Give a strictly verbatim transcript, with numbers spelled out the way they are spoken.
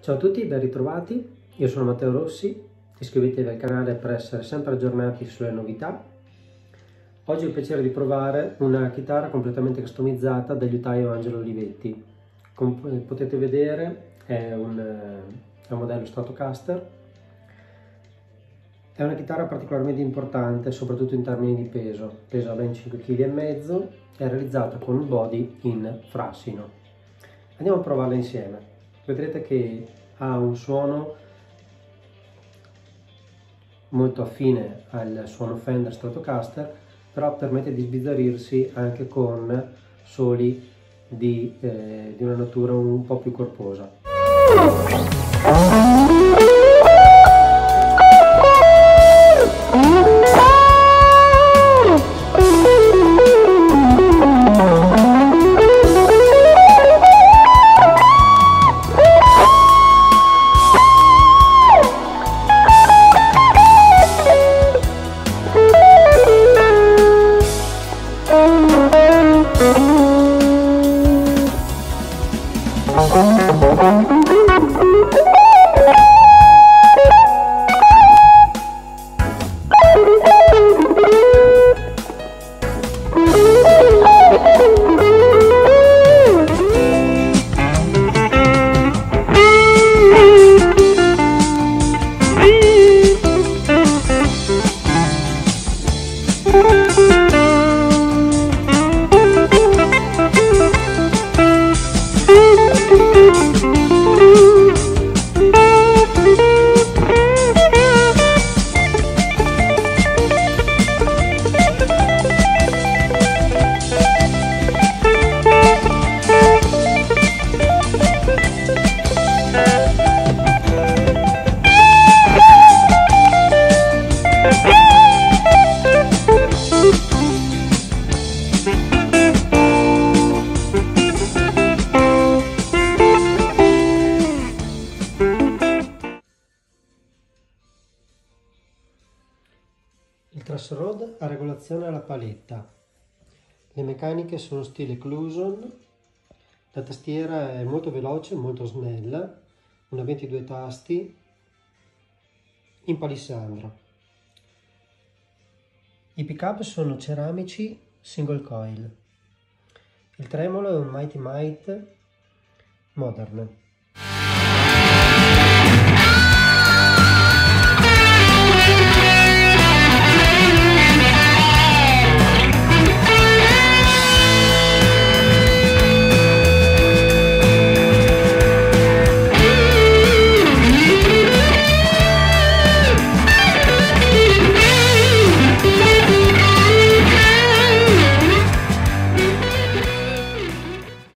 Ciao a tutti, ben ritrovati. Io sono Matteo Rossi, iscrivetevi al canale per essere sempre aggiornati sulle novità. Oggi ho il piacere di provare una chitarra completamente customizzata dal liutaio Angelo Olivetti. Come potete vedere è un, è un modello Stratocaster. È una chitarra particolarmente importante, soprattutto in termini di peso. Pesa ben cinque virgola cinque chili, è realizzata con un body in frassino. Andiamo a provarla insieme. Vedrete che ha un suono molto affine al suono Fender Stratocaster, però permette di sbizzarrirsi anche con soli di, eh, di una natura un po' più corposa. Il truss rod a regolazione alla paletta, le meccaniche sono stile Cluson, la tastiera è molto veloce, molto snella, una ventidue tasti in palissandro. I pick-up sono ceramici single coil, il tremolo è un Mighty Mite Modern.